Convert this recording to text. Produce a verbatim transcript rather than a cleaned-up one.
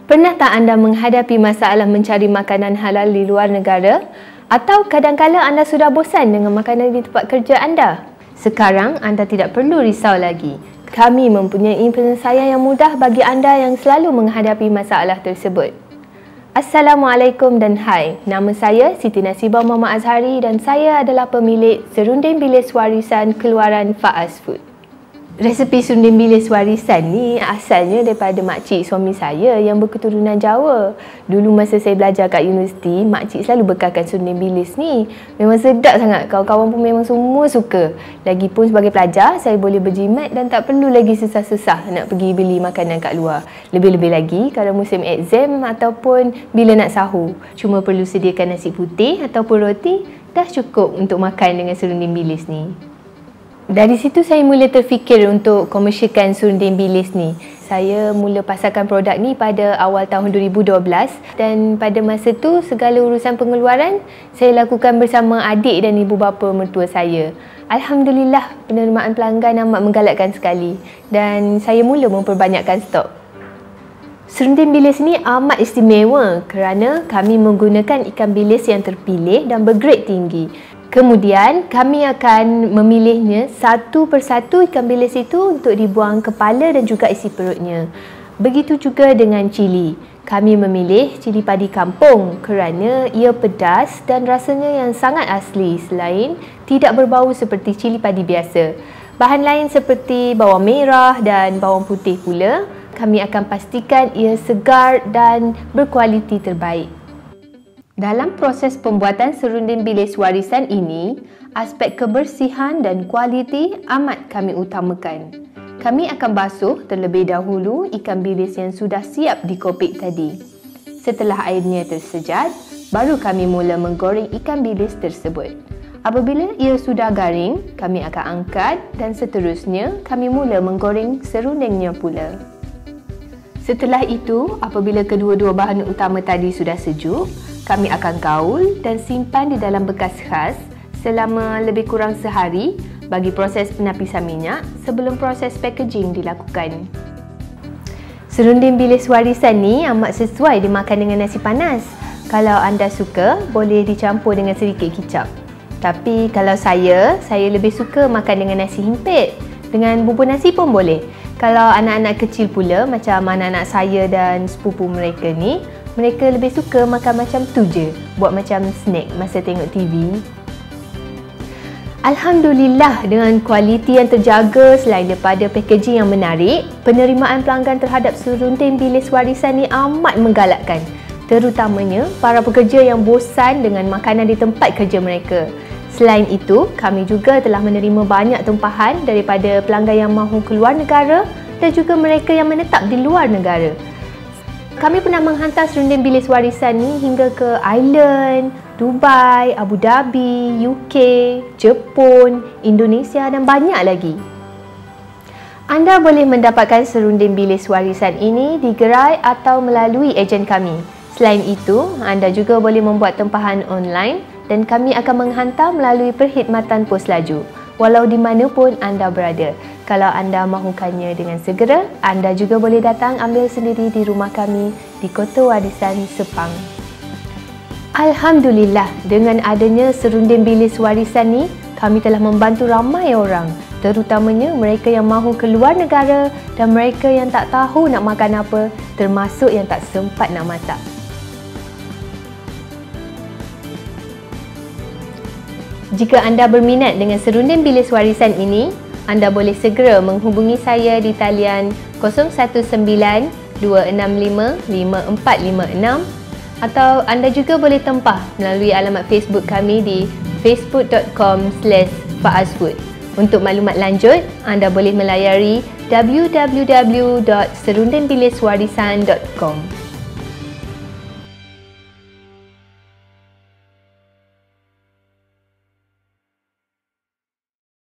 Pernah tak anda menghadapi masalah mencari makanan halal di luar negara? Atau kadang-kala anda sudah bosan dengan makanan di tempat kerja anda? Sekarang anda tidak perlu risau lagi. Kami mempunyai penyelesaian yang mudah bagi anda yang selalu menghadapi masalah tersebut. Assalamualaikum dan hai. Nama saya Siti Nasibah Muhammad Azhari dan saya adalah pemilik serunding bilis warisan keluaran Faaz Food. Resepi serunding bilis warisan ni asalnya daripada makcik suami saya yang berketurunan Jawa. Dulu masa saya belajar kat universiti, makcik selalu bekalkan serunding bilis ni. Memang sedap sangat, kawan-kawan pun memang semua suka. Lagipun sebagai pelajar, saya boleh berjimat dan tak perlu lagi susah-susah nak pergi beli makanan kat luar. Lebih-lebih lagi kalau musim exam ataupun bila nak sahur. Cuma perlu sediakan nasi putih ataupun roti, dah cukup untuk makan dengan serunding bilis ni. Dari situ saya mula terfikir untuk komersialkan serunding bilis ni. Saya mula pasarkan produk ni pada awal tahun dua ribu dua belas dan pada masa tu segala urusan pengeluaran saya lakukan bersama adik dan ibu bapa mertua saya. Alhamdulillah, penerimaan pelanggan amat menggalakkan sekali dan saya mula memperbanyakkan stok. Serunding bilis ni amat istimewa kerana kami menggunakan ikan bilis yang terpilih dan bergrade tinggi. Kemudian kami akan memilihnya satu persatu ikan bilis itu untuk dibuang kepala dan juga isi perutnya. Begitu juga dengan cili. Kami memilih cili padi kampung kerana ia pedas dan rasanya yang sangat asli selain tidak berbau seperti cili padi biasa. Bahan lain seperti bawang merah dan bawang putih pula, kami akan pastikan ia segar dan berkualiti terbaik. Dalam proses pembuatan serunding bilis warisan ini, aspek kebersihan dan kualiti amat kami utamakan. Kami akan basuh terlebih dahulu ikan bilis yang sudah siap dikopik tadi. Setelah airnya tersejat, baru kami mula menggoreng ikan bilis tersebut. Apabila ia sudah garing, kami akan angkat dan seterusnya kami mula menggoreng serundingnya pula. Setelah itu, apabila kedua-dua bahan utama tadi sudah sejuk, kami akan gaul dan simpan di dalam bekas khas selama lebih kurang sehari bagi proses penapisan minyak sebelum proses packaging dilakukan. Serunding bilis warisan ni amat sesuai dimakan dengan nasi panas. Kalau anda suka, boleh dicampur dengan sedikit kicap. Tapi kalau saya, saya lebih suka makan dengan nasi himpit. Dengan bubur nasi pun boleh. Kalau anak-anak kecil pula, macam anak-anak saya dan sepupu mereka ni, mereka lebih suka makan macam tu je, buat macam snack masa tengok T V. Alhamdulillah, dengan kualiti yang terjaga selain daripada packaging yang menarik, penerimaan pelanggan terhadap serunding bilis warisan ni amat menggalakkan. Terutamanya para pekerja yang bosan dengan makanan di tempat kerja mereka. Selain itu, kami juga telah menerima banyak tempahan daripada pelanggan yang mahu keluar negara dan juga mereka yang menetap di luar negara. Kami pernah menghantar serunding bilis warisan ni hingga ke Ireland, Dubai, Abu Dhabi, U K, Jepun, Indonesia dan banyak lagi. Anda boleh mendapatkan serunding bilis warisan ini di gerai atau melalui ejen kami. Selain itu, anda juga boleh membuat tempahan online dan kami akan menghantar melalui perkhidmatan pos laju, walau di mana pun anda berada. Kalau anda mahukannya dengan segera, anda juga boleh datang ambil sendiri di rumah kami di Kota Warisan Sepang. Alhamdulillah, dengan adanya serunding bilis warisan ni, kami telah membantu ramai orang, terutamanya mereka yang mahu keluar negara dan mereka yang tak tahu nak makan apa, termasuk yang tak sempat nak masak. Jika anda berminat dengan serunding bilis warisan ini, anda boleh segera menghubungi saya di talian kosong satu sembilan dua enam lima lima empat lima enam atau anda juga boleh tempah melalui alamat Facebook kami di facebook dot com slash faazfood. Untuk maklumat lanjut, anda boleh melayari w w w dot serunding bilis warisan dot com.